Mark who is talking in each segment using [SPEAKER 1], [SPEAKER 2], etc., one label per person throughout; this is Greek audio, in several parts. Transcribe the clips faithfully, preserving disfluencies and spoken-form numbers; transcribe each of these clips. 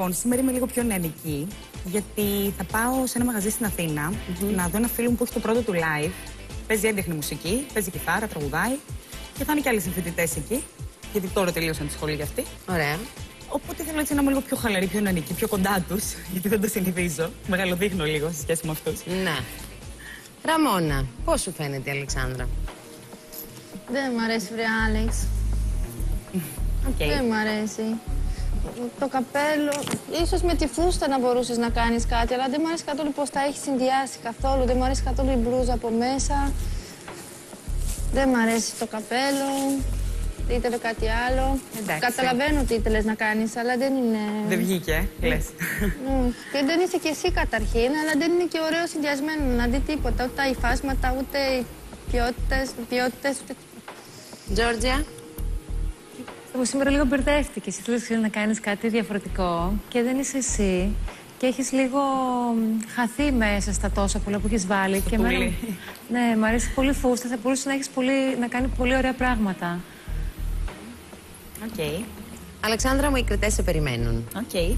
[SPEAKER 1] Λοιπόν, σήμερα είμαι λίγο πιο νεανική, γιατί θα πάω σε ένα μαγαζί στην Αθήνα mm-hmm. να δω ένα φίλο μου που έχει το πρώτο του live. Παίζει έντεχνη μουσική, παίζει κιθάρα, τραγουδάει και θα είναι και άλλοι συμφοιτητές εκεί, γιατί τώρα τελείωσαν τη σχολή για αυτή.
[SPEAKER 2] Ωραία.
[SPEAKER 1] Οπότε θέλω έτσι να είμαι λίγο πιο χαλαρή, πιο νεανική, πιο κοντά τους, γιατί δεν το συνηθίζω. Μεγαλοδείχνω λίγο σε σχέση με αυτούς.
[SPEAKER 2] Ναι. Ραμόνα, πώς σου φαίνεται η Αλεξάνδρα?
[SPEAKER 3] Δεν μ' αρέσει, βρε Άλεξ.
[SPEAKER 1] Okay.
[SPEAKER 3] Δεν μ' αρέσει. Το καπέλο, ίσως με τη φούστα να μπορούσες να κάνεις κάτι, αλλά δεν μου αρέσει καθόλου πως τα έχει συνδυάσει καθόλου. Δεν μου αρέσει καθόλου η μπλούζα από μέσα. Δεν μ' αρέσει το καπέλο. Ήθελε κάτι άλλο.
[SPEAKER 1] Εντάξει.
[SPEAKER 3] Καταλαβαίνω τι ήθελες να κάνεις, αλλά δεν είναι...
[SPEAKER 1] Δεν βγήκε, λες.
[SPEAKER 3] Και δεν είσαι κι εσύ καταρχήν, αλλά δεν είναι και ωραίο συνδυασμένο να δει τίποτα. Ούτε τα υφάσματα, ούτε οι ποιότητες, ποιότητες ούτε...
[SPEAKER 2] Τζόρτζια.
[SPEAKER 4] Εγώ σήμερα λίγο μπερδεύτηκες. Ήθελες να κάνεις κάτι διαφορετικό και δεν είσαι εσύ. Και έχεις λίγο χαθεί μέσα στα τόσα πολλά που έχεις βάλει.
[SPEAKER 1] Στο
[SPEAKER 4] και
[SPEAKER 1] πουλί.
[SPEAKER 4] εμένα... Ναι, μου αρέσει πολύ φούστα. Θα μπορούσε να, έχεις πολύ... να κάνει πολύ ωραία πράγματα.
[SPEAKER 1] Οκ. Okay.
[SPEAKER 2] Αλεξάνδρα μου, οι κριτές σε περιμένουν.
[SPEAKER 1] Οκ. Okay.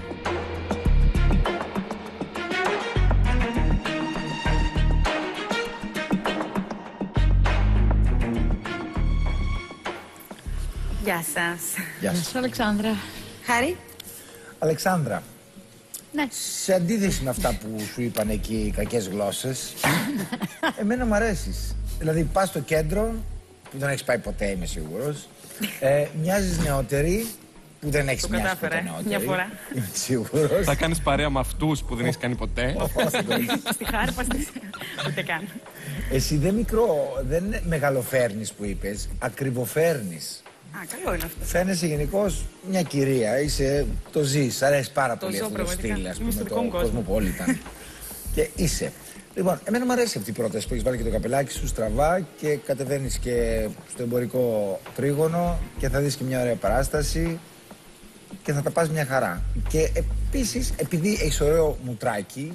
[SPEAKER 1] Γεια σας.
[SPEAKER 5] Γεια σας,
[SPEAKER 4] Αλεξάνδρα.
[SPEAKER 2] Χάρη.
[SPEAKER 5] Αλεξάνδρα,
[SPEAKER 4] ναι.
[SPEAKER 5] Σε αντίθεση με αυτά που σου είπαν εκεί οι κακές γλώσσες, εμένα μου αρέσεις. Δηλαδή πας στο κέντρο, που δεν έχεις πάει ποτέ είμαι σίγουρος, ε, μοιάζεις νεότερη, που δεν έχεις μοιάσει ποτέ νεότερη.
[SPEAKER 1] Μια φορά.
[SPEAKER 5] Είμαι σίγουρος.
[SPEAKER 6] Θα κάνεις παρέα με αυτούς που δεν έχεις κάνει ποτέ.
[SPEAKER 1] Στη Χάρπα, ούτε καν.
[SPEAKER 5] Εσύ δεν μικρό, δεν μεγαλοφέρνεις που είπες, ακριβοφέρνεις.
[SPEAKER 1] Α, καλό είναι αυτό.
[SPEAKER 5] Φαίνεσαι γενικώς μια κυρία, είσαι, το ζεις, αρέσει πάρα
[SPEAKER 1] το
[SPEAKER 5] πολύ
[SPEAKER 1] ζω,
[SPEAKER 5] αυτό το στυλ, ας πούμε, το κοσμοπόλιταν. Και είσαι. Λοιπόν, εμένα μου αρέσει αυτή η πρόταση που έχεις βάλει και το καπελάκι σου στραβά και κατεβαίνεις και στο εμπορικό τρίγωνο και θα δεις και μια ωραία παράσταση και θα τα πας μια χαρά. Και επίσης, επειδή έχεις ωραίο μουτράκι,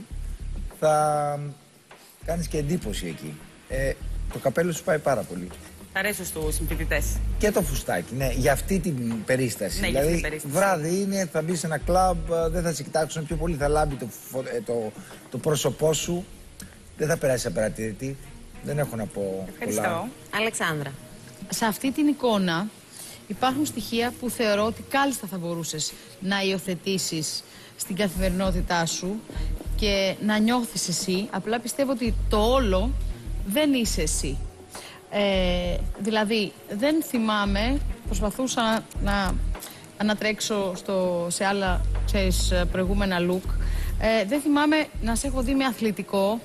[SPEAKER 5] θα κάνεις και εντύπωση εκεί. Ε, το καπέλο σου πάει πάρα πολύ.
[SPEAKER 1] Θα αρέσω στους συμφοιτητές.
[SPEAKER 5] Και το φουστάκι, ναι, για αυτή την περίσταση.
[SPEAKER 1] Ναι,
[SPEAKER 5] δηλαδή,
[SPEAKER 1] την περίσταση.
[SPEAKER 5] βράδυ είναι, θα μπει σε ένα κλαμπ, δεν θα σε κοιτάξουν, πιο πολύ θα λάμπει το, το, το πρόσωπό σου. Δεν θα περάσει απαρατήρητη. Δεν έχω να πω
[SPEAKER 1] Ευχαριστώ.
[SPEAKER 5] πολλά.
[SPEAKER 2] Αλεξάνδρα.
[SPEAKER 7] Σε αυτή την εικόνα υπάρχουν στοιχεία που θεωρώ ότι κάλλιστα θα μπορούσες να υιοθετήσεις στην καθημερινότητά σου και να νιώθεις εσύ. Απλά πιστεύω ότι το όλο δεν είσαι εσύ. Ε, δηλαδή, δεν θυμάμαι, προσπαθούσα να ανατρέξω στο, σε άλλα, ξέρεις, προηγούμενα look. Ε, δεν θυμάμαι να σε έχω δει με αθλητικό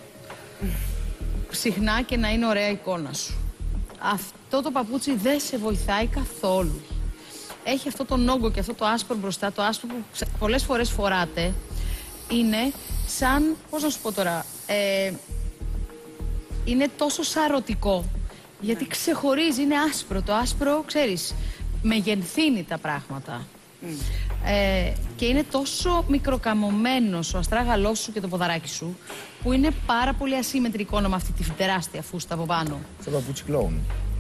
[SPEAKER 7] συχνά και να είναι ωραία εικόνα σου. Αυτό το παπούτσι δεν σε βοηθάει καθόλου. Έχει αυτό το όγκο και αυτό το άσπρο μπροστά, το άσπρο που πολλές φορές φοράτε. Είναι σαν, πώς να σου πω τώρα, ε, είναι τόσο σαρωτικό. Γιατί ξεχωρίζει, είναι άσπρο. Το άσπρο, ξέρεις, μεγενθύνει τα πράγματα. Mm. Ε, και είναι τόσο μικροκαμωμένος ο αστράγαλός σου και το ποδαράκι σου, που είναι πάρα πολύ ασύμμετρη εικόνα με αυτή τη τεράστια φούστα από πάνω.
[SPEAKER 5] Στο παπούτσι κλόουν.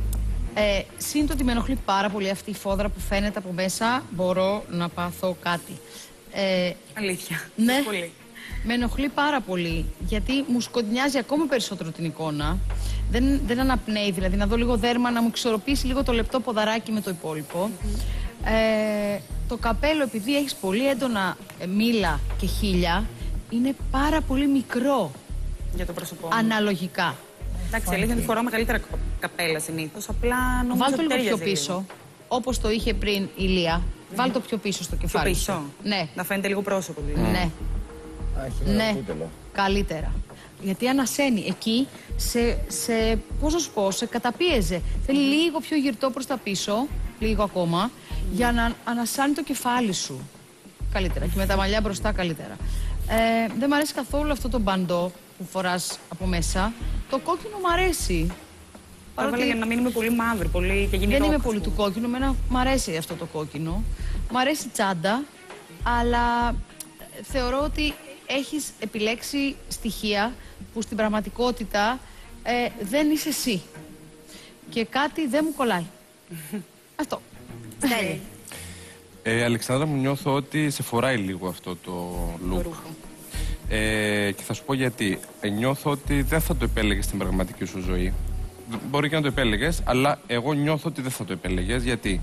[SPEAKER 7] Ε, Συν το ότι με ενοχλεί πάρα πολύ αυτή η φόδρα που φαίνεται από μέσα, μπορώ να πάθω κάτι. Ε,
[SPEAKER 1] Αλήθεια.
[SPEAKER 7] Ναι.
[SPEAKER 1] Πολύ.
[SPEAKER 7] Με ενοχλεί πάρα πολύ, γιατί μου σκοτεινιάζει ακόμα περισσότερο την εικόνα. Δεν, δεν αναπνέει, δηλαδή να δω λίγο δέρμα, να μου εξορροπήσει λίγο το λεπτό ποδαράκι με το υπόλοιπο. Mm-hmm. ε, το καπέλο, επειδή έχεις πολύ έντονα ε, μήλα και χείλια, είναι πάρα πολύ μικρό.
[SPEAKER 1] Για το πρόσωπό μου.
[SPEAKER 7] Αναλογικά.
[SPEAKER 1] Εντάξει, αλήθεια είναι φοράω μεγαλύτερα καπέλα συνήθως. Απλά νομίζω
[SPEAKER 7] Βάλ' το
[SPEAKER 1] ότι
[SPEAKER 7] λίγο πιο
[SPEAKER 1] ταιριάζει
[SPEAKER 7] πίσω,
[SPEAKER 1] λίγο.
[SPEAKER 7] όπως το είχε πριν η Λία. Mm. Βάλ' το πιο πίσω στο κεφάλι.
[SPEAKER 1] Πιο πίσω.
[SPEAKER 7] σου. Ναι.
[SPEAKER 1] Να φαίνεται λίγο πρόσωπο δηλαδή.
[SPEAKER 7] Ναι.
[SPEAKER 5] Άχι,
[SPEAKER 7] Ναι.
[SPEAKER 5] κούτελο.
[SPEAKER 7] Καλύτερα. Γιατί ανασένει εκεί, σε, σε, πώς να σου πω, σε καταπίεζε. Θέλει λίγο πιο γυρτό προς τα πίσω, λίγο ακόμα, για να ανασάνει το κεφάλι σου. Καλύτερα. Και με τα μαλλιά μπροστά καλύτερα. Ε, δεν μ' αρέσει καθόλου αυτό το μπαντό που φοράς από μέσα. Το κόκκινο μ' αρέσει.
[SPEAKER 1] Παρόλο για να μην είμαι πολύ μαύρη, πολύ και γίνει
[SPEAKER 7] Δεν
[SPEAKER 1] ρόκ,
[SPEAKER 7] είμαι πολύ του κόκκινου, εμένα μ' αρέσει αυτό το κόκκινο. Μ' αρέσει τσάντα, αλλά θεωρώ ότι έχεις επιλέξει στοιχεία που στην πραγματικότητα ε, δεν είσαι εσύ. Και κάτι δεν μου κολλάει. Αυτό.
[SPEAKER 2] Στέλνει.
[SPEAKER 6] Ε, Αλεξάνδρα μου, νιώθω ότι σε φοράει λίγο αυτό το look. Ε, και θα σου πω γιατί. Ε, νιώθω ότι δεν θα το επέλεγες στην πραγματική σου ζωή. Μπορεί και να το επέλεγες, αλλά εγώ νιώθω ότι δεν θα το επέλεγες. Γιατί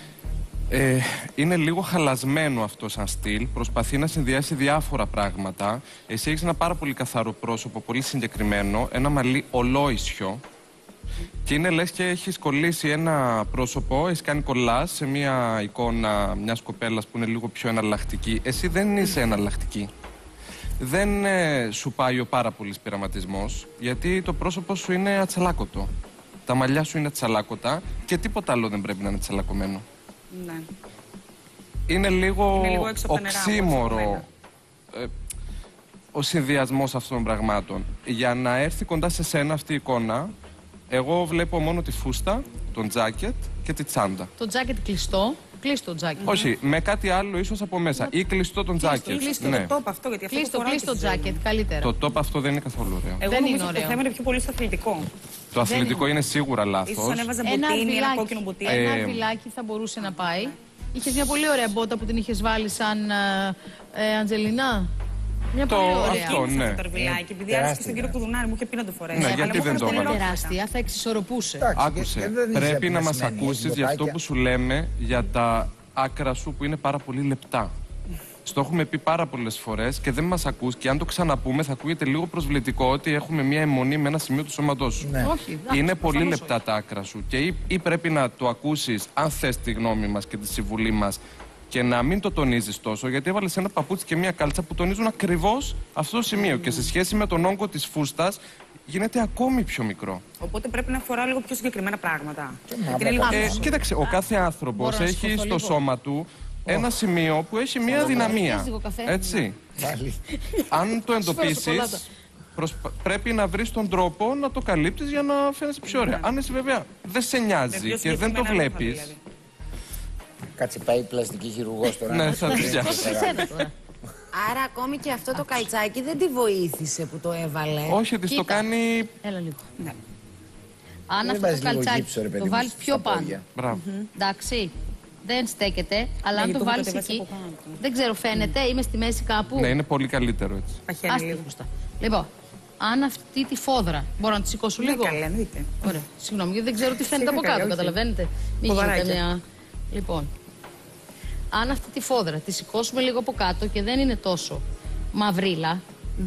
[SPEAKER 6] ε, είναι λίγο χαλασμένο αυτό σαν στυλ. Προσπαθεί να συνδυάσει διάφορα πράγματα. Εσύ έχεις ένα πάρα πολύ καθαρό πρόσωπο, πολύ συγκεκριμένο. Ένα μαλλί ολόισιο. Και είναι λες και έχεις κολλήσει ένα πρόσωπο, έχεις κάνει κολλάς σε μια εικόνα μιας κοπέλας που είναι λίγο πιο εναλλακτική. Εσύ δεν είσαι εναλλακτική. Δεν ε, σου πάει ο πάρα πολύς πειραματισμός, γιατί το πρόσωπο σου είναι ατσαλάκωτο. Τα μαλλιά σου είναι ατσαλάκωτα και τίποτα άλλο δεν πρέπει να είναι ατσαλακωμένο.
[SPEAKER 1] Ναι.
[SPEAKER 6] Είναι λίγο,
[SPEAKER 1] είναι λίγο
[SPEAKER 6] οξύμορο ε, ο συνδυασμός αυτών των πραγμάτων. Για να έρθει κοντά σε σένα αυτή η εικόνα, εγώ βλέπω μόνο τη φούστα, τον τζάκετ και τη τσάντα.
[SPEAKER 7] Το τζάκετ κλειστό. Κλείστο το τζάκετ.
[SPEAKER 6] Όχι, με κάτι άλλο ίσως από μέσα. Ή κλειστό τον τζάκετ.
[SPEAKER 1] Κλείστο ναι. Το top αυτό, γιατί αυτό
[SPEAKER 7] κλείστο, το κλείστο τζάκετ, καλύτερα.
[SPEAKER 6] Το top αυτό δεν είναι καθόλου ωραίο.
[SPEAKER 1] Εγώ
[SPEAKER 7] δεν
[SPEAKER 1] νομίζω
[SPEAKER 7] είναι ωραίο.
[SPEAKER 1] Το θέμα είναι πιο πολύ στο αθλητικό.
[SPEAKER 6] Το αθλητικό είναι. είναι σίγουρα λάθος.
[SPEAKER 1] Ίσως αν έβαζε μποτίνι, ένα κόκκινο μποτίνι.
[SPEAKER 7] Ένα
[SPEAKER 6] Ε,
[SPEAKER 7] αρβιλάκι θα μπορούσε να πάει. Είχες μια πολύ ωραία μπότα που την είχες βάλει σαν ε, ε, Αντζελινά. Μια
[SPEAKER 6] το
[SPEAKER 7] πολύ ωραία.
[SPEAKER 6] Αυτό, ναι.
[SPEAKER 1] Το αρβιλάκι, επειδή άρεσε στον κύριο Κουδουνάρη, μου είχε πει να το φορέσει.
[SPEAKER 6] Ναι, γιατί δεν το
[SPEAKER 7] είναι
[SPEAKER 6] έβαλε.
[SPEAKER 7] τεράστια, θα εξισορροπούσε.
[SPEAKER 6] Άκουσε. Πρέπει να μας ακούσεις για αυτό που σου λέμε για τα άκρα σου που είναι πάρα πολύ λεπτά. Στο έχουμε πει πάρα πολλές φορές και δεν μας ακούς, και αν το ξαναπούμε θα ακούγεται λίγο προσβλητικό ότι έχουμε μια αιμονή με ένα σημείο του σώματός σου.
[SPEAKER 5] Ναι.
[SPEAKER 7] Όχι, εντάξει,
[SPEAKER 6] Είναι πολύ
[SPEAKER 7] προφανώς
[SPEAKER 6] λεπτά
[SPEAKER 7] όχι.
[SPEAKER 6] τα άκρα σου και ή, ή πρέπει να το ακούσεις αν θες τη γνώμη μας και τη συμβουλή μας και να μην το τονίζεις τόσο, γιατί έβαλες ένα παπούτσι και μια κάλτσα που τονίζουν ακριβώς αυτό το σημείο και σε σχέση με τον όγκο της φούστας γίνεται ακόμη πιο μικρό.
[SPEAKER 1] Οπότε πρέπει να φοράω λίγο πιο συγκεκριμένα πράγματα.
[SPEAKER 6] Ε, κοίταξε, ο κάθε άνθρωπος
[SPEAKER 7] Μπορώ να
[SPEAKER 6] έχει
[SPEAKER 7] σηκωθώ
[SPEAKER 6] στο
[SPEAKER 7] λίγο?
[SPEAKER 6] σώμα του ένα σημείο που έχει μια δυναμία.
[SPEAKER 7] λίγο καφέ.
[SPEAKER 6] Έτσι.
[SPEAKER 5] Πάλι.
[SPEAKER 6] Αν το
[SPEAKER 7] σοκολάτα.
[SPEAKER 6] εντοπίσεις, προσπα- πρέπει να βρεις τον τρόπο να το καλύπτεις για να φαίνεσαι πιο ωραία. Αν εσύ βέβαια δεν σε νοιάζει και δεν το βλέπεις.
[SPEAKER 5] Κάτσε, πάει πλαστική χειρουργός τώρα.
[SPEAKER 6] Ναι, θα τη
[SPEAKER 7] Πώς εσένα τώρα.
[SPEAKER 2] Άρα ακόμη και αυτό το καλτσάκι δεν τη βοήθησε που το έβαλε.
[SPEAKER 6] Όχι, της το
[SPEAKER 7] Κοίτα.
[SPEAKER 6] κάνει.
[SPEAKER 7] Έλα λίγο.
[SPEAKER 1] Ναι.
[SPEAKER 7] Αν
[SPEAKER 5] Δεν
[SPEAKER 7] αυτό το
[SPEAKER 5] βάζεις λίγο
[SPEAKER 7] καλτσάκι
[SPEAKER 5] γύψο, ρε παιδί
[SPEAKER 7] το
[SPEAKER 5] μου,
[SPEAKER 7] βάλεις
[SPEAKER 5] στα
[SPEAKER 7] πιο πάνω.
[SPEAKER 5] πόδια.
[SPEAKER 6] Μπράβο.
[SPEAKER 7] Εντάξει. Δεν στέκεται, αλλά αν
[SPEAKER 1] γιατί
[SPEAKER 7] το
[SPEAKER 1] το έχω
[SPEAKER 7] βάλεις
[SPEAKER 1] κατεβάσει
[SPEAKER 7] εκεί.
[SPEAKER 1] από πάνω του.
[SPEAKER 7] Δεν ξέρω, φαίνεται, είμαι στη μέση κάπου.
[SPEAKER 6] Ναι, είναι πολύ καλύτερο έτσι.
[SPEAKER 1] Παχαίνει
[SPEAKER 7] Άστη
[SPEAKER 1] λίγο.
[SPEAKER 7] φούστα. Λοιπόν, αν αυτή τη φόδρα. Μπορώ να τη σηκώσω
[SPEAKER 1] Ναι,
[SPEAKER 7] λίγο.
[SPEAKER 1] καλά, εννοείται.
[SPEAKER 7] Ωραία. Συγγνώμη, γιατί δεν ξέρω τι φαίνεται
[SPEAKER 1] Σιγά
[SPEAKER 7] από κάτω,
[SPEAKER 1] καλά, όχι.
[SPEAKER 7] καταλαβαίνετε. Μην γίνεται
[SPEAKER 1] Ποδαράκια.
[SPEAKER 7] μια. Λοιπόν, αν αυτή τη φόδρα τη σηκώσουμε λίγο από κάτω και δεν είναι τόσο μαυρίλα.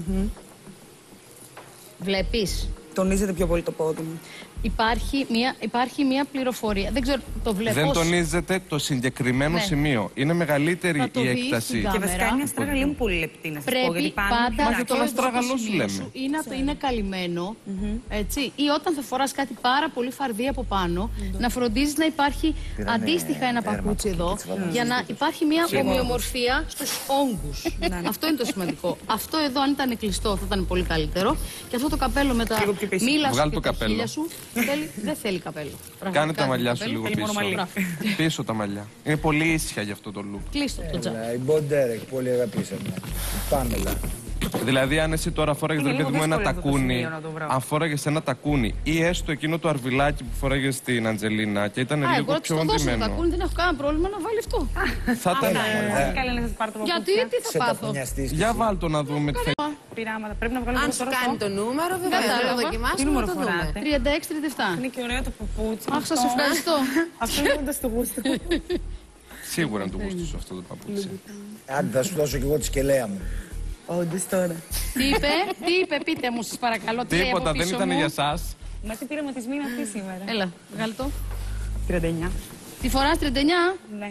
[SPEAKER 7] Βλέπεις.
[SPEAKER 1] Τονίζεται πιο πολύ το πόδι μου.
[SPEAKER 7] Υπάρχει μια, υπάρχει μια πληροφορία. Δεν ξέρω, το βλέπω.
[SPEAKER 6] Δεν
[SPEAKER 7] ως-
[SPEAKER 6] τονίζεται το συγκεκριμένο
[SPEAKER 7] Ναι.
[SPEAKER 6] σημείο. Είναι μεγαλύτερη
[SPEAKER 7] Θα το
[SPEAKER 6] η
[SPEAKER 7] δεις
[SPEAKER 6] έκταση.
[SPEAKER 7] στην
[SPEAKER 1] Και
[SPEAKER 7] κάμερα.
[SPEAKER 1] βασικά είναι μια στράγαλη μου πολύ λεπτή να σας πω. Γιατί
[SPEAKER 7] Πρέπει
[SPEAKER 1] πάνω
[SPEAKER 7] πάντα
[SPEAKER 6] Μα
[SPEAKER 1] είναι
[SPEAKER 6] και
[SPEAKER 7] αυτό
[SPEAKER 6] τον
[SPEAKER 7] εδώ
[SPEAKER 6] αστράγαλό
[SPEAKER 7] στο
[SPEAKER 6] σου
[SPEAKER 7] σημείο
[SPEAKER 6] λέμε.
[SPEAKER 7] σου είναι, είναι καλυμμένο, έτσι, ή όταν θα φοράς κάτι πάρα πολύ φαρδί από πάνω, να φροντίζεις να υπάρχει αντίστοιχα ένα παπούτσι εδώ, για να υπάρχει μια ομοιομορφία στους όγκους. Αυτό είναι το σημαντικό. Αυτό εδώ αν ήταν κλειστό θα ήταν πολύ καλύτερο. Και αυτό το καπέλο με τα
[SPEAKER 1] Λίγο πιο πίσω.
[SPEAKER 7] μήλα σου
[SPEAKER 6] Βγάλ'
[SPEAKER 7] και
[SPEAKER 6] το
[SPEAKER 7] τα
[SPEAKER 6] καπέλο.
[SPEAKER 7] χείλια σου, θέλει- δεν θέλει καπέλο.
[SPEAKER 6] Κάνε
[SPEAKER 7] Πραγματικά
[SPEAKER 6] τα
[SPEAKER 7] δεν
[SPEAKER 6] μαλλιά
[SPEAKER 7] θέλει
[SPEAKER 6] σου λίγο
[SPEAKER 1] θέλει μόνο
[SPEAKER 6] πίσω.
[SPEAKER 1] μαλλί.
[SPEAKER 6] Πίσω τα μαλλιά. Είναι πολύ ίσια για αυτό το look.
[SPEAKER 7] Κλείστο το τζάκι.
[SPEAKER 5] Η Μποντέρεκ, πολύ αγαπήσαμε. Πάμελα.
[SPEAKER 6] Δηλαδή, αν εσύ τώρα φόραγε
[SPEAKER 1] Είναι
[SPEAKER 6] ρε παιδί
[SPEAKER 1] λίγο
[SPEAKER 6] μου ένα
[SPEAKER 1] δύσκολο αυτό το
[SPEAKER 6] τακούνι,
[SPEAKER 1] σημείο να το βρω.
[SPEAKER 6] αν φόραγε ένα τακούνι ή έστω εκείνο το αρβιλάκι που φόραγε στην Αντζελίνα και ήταν
[SPEAKER 7] Α, εγώ
[SPEAKER 6] λίγο
[SPEAKER 7] να της
[SPEAKER 6] πιο
[SPEAKER 7] το δώσω το
[SPEAKER 6] οντυμένο.
[SPEAKER 7] τακούνι, δεν έχω κανένα πρόβλημα να βάλει αυτό.
[SPEAKER 6] Θα ήταν.
[SPEAKER 1] Καλά να σας πάρω το
[SPEAKER 7] Γιατί,
[SPEAKER 1] παπούτσια.
[SPEAKER 7] τι θα
[SPEAKER 5] Σε
[SPEAKER 7] πάθω.
[SPEAKER 5] ταπεινιαστής.
[SPEAKER 6] Για βάλτο να δούμε τι θα.
[SPEAKER 1] Πειράματα. Πρέπει να βγάλω
[SPEAKER 2] Αν
[SPEAKER 1] λίγο
[SPEAKER 2] σου
[SPEAKER 1] τώρα
[SPEAKER 2] κάνει
[SPEAKER 1] αυτό.
[SPEAKER 2] το νούμερο, βέβαια θα
[SPEAKER 7] Κατάλαβα.
[SPEAKER 2] το
[SPEAKER 1] Τι
[SPEAKER 2] δοκιμάσουμε
[SPEAKER 1] νούμερο
[SPEAKER 2] να το δούμε.
[SPEAKER 1] φοράτε.
[SPEAKER 7] τριάντα έξι τριάντα επτά.
[SPEAKER 1] Είναι και ωραίο το παπούτσι.
[SPEAKER 7] Αχ, σας ευχαριστώ.
[SPEAKER 1] Αυτό είναι όντως το γούστο.
[SPEAKER 6] Σίγουρα να του γούστησε αυτό το παπούτσι.
[SPEAKER 5] Άντε, θα σου δώσω κι εγώ τη σκελέα μου.
[SPEAKER 1] Όντως τώρα.
[SPEAKER 7] Τι είπε, τι είπε, πείτε μου, σας παρακαλώ. Τι λέει από
[SPEAKER 6] Τίποτα, δεν
[SPEAKER 7] πίσω
[SPEAKER 6] ήταν
[SPEAKER 7] μου.
[SPEAKER 6] για εσά.
[SPEAKER 1] Μα τι πειραματισμή είναι αυτή σήμερα.
[SPEAKER 7] Έλα, βγάλε το.
[SPEAKER 1] τριάντα εννιά.
[SPEAKER 7] Τη φοράς τριάντα εννιά.
[SPEAKER 1] Ναι.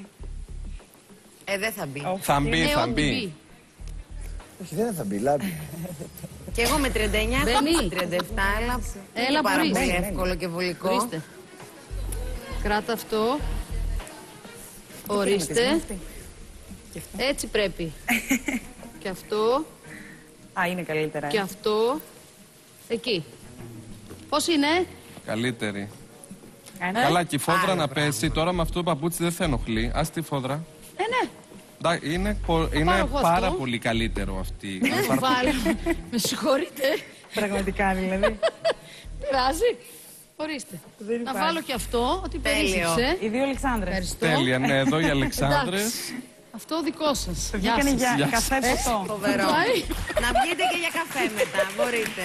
[SPEAKER 2] Ε, δεν θα μπει.
[SPEAKER 6] Θα μπει,
[SPEAKER 7] Ε,
[SPEAKER 6] θα
[SPEAKER 7] όντου
[SPEAKER 6] μπει.
[SPEAKER 5] Όχι, δεν θα μπει, λάμπη.
[SPEAKER 2] Και εγώ με τριάντα εννιά
[SPEAKER 7] Δεν
[SPEAKER 2] έχω
[SPEAKER 7] είναι.
[SPEAKER 2] τριάντα επτά, αλλά
[SPEAKER 7] Έλα,
[SPEAKER 2] είναι πάρα
[SPEAKER 7] μπορείς.
[SPEAKER 2] πολύ
[SPEAKER 7] Ναι, ναι.
[SPEAKER 2] εύκολο και βολικό.
[SPEAKER 7] Ορίστε. Κράτα αυτό. Ορίστε.
[SPEAKER 1] Πειραματισμή αυτή.
[SPEAKER 7] Έτσι πρέπει. Και αυτό.
[SPEAKER 1] Α, είναι καλύτερα.
[SPEAKER 7] Και
[SPEAKER 1] ε.
[SPEAKER 7] αυτό. Εκεί. Πώς είναι?
[SPEAKER 6] Καλύτερη.
[SPEAKER 1] Κάνα.
[SPEAKER 6] Καλά, και η φόδρα να πέσει. Τώρα με αυτό το παπούτσι δεν θα ενοχλεί. Α τη φόδρα.
[SPEAKER 7] Ε, ναι.
[SPEAKER 6] Εντάξει, Είναι, πο- είναι
[SPEAKER 7] πάρω εγώ
[SPEAKER 6] πάρα
[SPEAKER 7] αυτό.
[SPEAKER 6] πολύ καλύτερο αυτή.
[SPEAKER 7] Δεν το βάλω. Με συγχωρείτε.
[SPEAKER 1] Πραγματικά δηλαδή.
[SPEAKER 7] Πειράζει. Ορίστε. Να βάλω και αυτό, ότι
[SPEAKER 2] Τέλειο.
[SPEAKER 7] περίσσεψε.
[SPEAKER 1] Οι δύο Αλεξάνδρες.
[SPEAKER 7] Ευχαριστώ.
[SPEAKER 6] Τέλεια, ναι, εδώ οι Αλεξάνδρες.
[SPEAKER 7] Εντάξει. Αυτό δικό σας. Γεια
[SPEAKER 1] Βγήκανε
[SPEAKER 7] σας.
[SPEAKER 1] για
[SPEAKER 6] Γεια
[SPEAKER 1] καφέ ποτό.
[SPEAKER 2] Φοβερό.
[SPEAKER 7] Πάει.
[SPEAKER 2] Να βγείτε και για καφέ μετά, μπορείτε.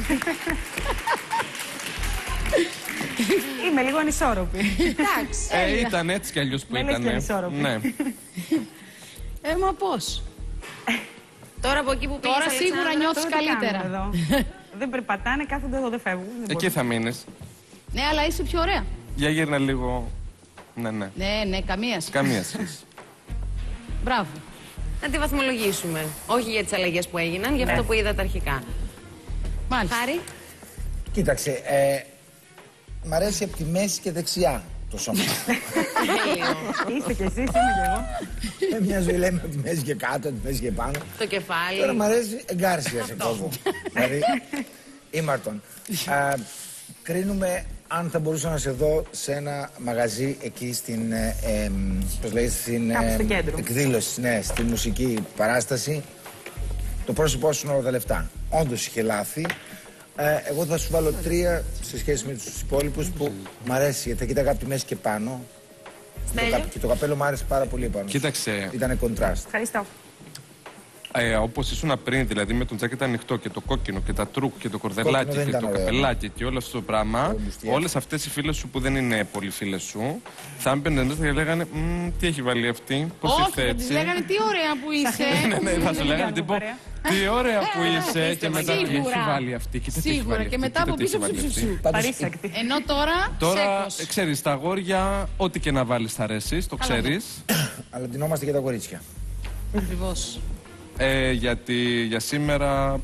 [SPEAKER 1] Είμαι λίγο ανισόρροπη.
[SPEAKER 2] Εντάξει.
[SPEAKER 6] Ε, ήταν έτσι κι αλλιώς που
[SPEAKER 1] Με λες
[SPEAKER 6] ήταν.
[SPEAKER 1] και ανισόρροπη.
[SPEAKER 6] Ναι.
[SPEAKER 7] Ε, μα πώς.
[SPEAKER 2] Τώρα από εκεί που πήγες,
[SPEAKER 7] Τώρα σίγουρα
[SPEAKER 2] Αλεξάνδρα,
[SPEAKER 7] νιώθεις
[SPEAKER 1] Τώρα τι
[SPEAKER 7] καλύτερα.
[SPEAKER 1] κάνουμε εδώ. Δεν περπατάνε, κάθονται εδώ, δεν φεύγουν. δεν
[SPEAKER 6] Εκεί
[SPEAKER 1] μπορούν.
[SPEAKER 6] θα μείνεις.
[SPEAKER 7] Ναι, αλλά είσαι πιο ωραία.
[SPEAKER 6] Για γύρνα λίγο. Ναι, ναι.
[SPEAKER 7] Ναι, ναι, καμία σχέση.
[SPEAKER 6] Καμία σχέση.
[SPEAKER 7] Μπράβο.
[SPEAKER 2] Να τη βαθμολογήσουμε. Όχι για τις αλλαγές που έγιναν, για αυτό που είδατε αρχικά.
[SPEAKER 7] Μάλιστα.
[SPEAKER 2] Χάρη.
[SPEAKER 5] Κοίταξε, ε, μ' αρέσει από τη μέση και δεξιά το σώμα.
[SPEAKER 2] Τέλειο.
[SPEAKER 1] Είστε κι εσείς, είμαι κι εγώ.
[SPEAKER 5] Ε, μια ζωή λέμε από τη μέση και κάτω, από τη μέση και πάνω.
[SPEAKER 2] Το κεφάλι.
[SPEAKER 5] Τώρα μ' αρέσει εγκάρσια σε κόβω. Δηλαδή, ήμαρτον. Α, κρίνουμε αν θα μπορούσα να σε δω σε ένα μαγαζί εκεί στην, ε, ε, πώς λέγεται, στην
[SPEAKER 1] Κάπου στο
[SPEAKER 5] ε,
[SPEAKER 1] κέντρο.
[SPEAKER 5] εκδήλωση, ναι, στη μουσική παράσταση. Το πρόσωπό σου είναι όλα τα λεφτά. Όντως είχε λάθη. Ε, εγώ θα σου βάλω τρία σε σχέση με τους υπόλοιπους που μ' αρέσει, γιατί θα κοίταγα από τη μέση και πάνω. Το
[SPEAKER 2] Στέλιο.
[SPEAKER 5] κα- και το καπέλο μου άρεσε πάρα πολύ πάνω.
[SPEAKER 6] Κοίταξε,
[SPEAKER 5] Ήτανε κοντράστ.
[SPEAKER 1] Ευχαριστώ.
[SPEAKER 6] ε, όπως ήσουν πριν, δηλαδή με τον τζάκετ ανοιχτό και το κόκκινο και τα τρούκ και το κορδελάκι
[SPEAKER 5] Κόκκινο δεν
[SPEAKER 6] και
[SPEAKER 5] ήταν
[SPEAKER 6] το
[SPEAKER 5] ωραίο.
[SPEAKER 6] καπελάκι και όλο αυτό το πράγμα,
[SPEAKER 5] Το μπουστιέ.
[SPEAKER 6] όλες αυτές οι φίλες σου που δεν είναι πολύ φίλες σου, θα έμπαιναν μέσα και λέγανε «Μμ, τι έχει βάλει αυτή, πώς
[SPEAKER 7] Όχι,
[SPEAKER 6] ήρθε
[SPEAKER 7] θα
[SPEAKER 6] έτσι».
[SPEAKER 7] της λέγανε τι ωραία που είσαι.
[SPEAKER 6] Ναι, ναι, θα σου λέγανε
[SPEAKER 1] κάνουμε
[SPEAKER 6] τύπο
[SPEAKER 1] παρέα.
[SPEAKER 6] «Τι ωραία που είσαι» και μετά «Τι έχει
[SPEAKER 7] Σίγουρα.
[SPEAKER 6] βάλει αυτή, κοίτα τι έχει
[SPEAKER 7] Σίγουρα.
[SPEAKER 6] βάλει
[SPEAKER 7] Και
[SPEAKER 6] αυτή,
[SPEAKER 7] μετά
[SPEAKER 6] κοίτα
[SPEAKER 7] από
[SPEAKER 6] τι έχει
[SPEAKER 7] πίσω
[SPEAKER 6] βάλει αυτή».
[SPEAKER 7] ψουψουψου.
[SPEAKER 1] Παρήσακτη.
[SPEAKER 7] Ενώ τώρα,
[SPEAKER 6] Τώρα,
[SPEAKER 7] σέκος.
[SPEAKER 6] ε, ξέρεις, τα αγόρια, ό,τι και να βάλεις θα αρέσεις, το ξέρεις.
[SPEAKER 5] Αλλά ντυνόμαστε και τα κορίτσια.
[SPEAKER 7] Ακριβώς.
[SPEAKER 6] Ε, γιατί για σήμερα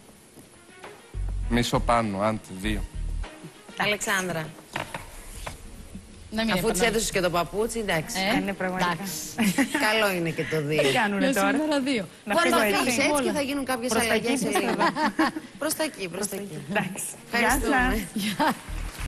[SPEAKER 6] μισό πάνω, άντε δύο.
[SPEAKER 2] Αλεξάνδρα.
[SPEAKER 7] Να μην
[SPEAKER 2] Αφού της
[SPEAKER 7] επαναλάβω.
[SPEAKER 2] έδωσες και το παπούτσι, εντάξει.
[SPEAKER 7] Ε,
[SPEAKER 1] Είναι πραγματικά.
[SPEAKER 7] εντάξει.
[SPEAKER 2] Καλό είναι και το δύο.
[SPEAKER 1] Τι κάνουνε
[SPEAKER 7] Για
[SPEAKER 1] τώρα.
[SPEAKER 7] σήμερα δύο.
[SPEAKER 1] Να
[SPEAKER 2] Μπορεί
[SPEAKER 1] φύγω
[SPEAKER 2] να
[SPEAKER 1] έτσι.
[SPEAKER 2] φύγεις έτσι και θα γίνουν κάποιες
[SPEAKER 1] Προς τα
[SPEAKER 2] αλλαγές
[SPEAKER 1] εκεί
[SPEAKER 2] σε
[SPEAKER 1] πιστεύω.
[SPEAKER 2] λίγο. Προς τα εκεί, προς τα εκεί.
[SPEAKER 1] Εντάξει. Γεια
[SPEAKER 2] Ευχαριστούμε.
[SPEAKER 1] σας.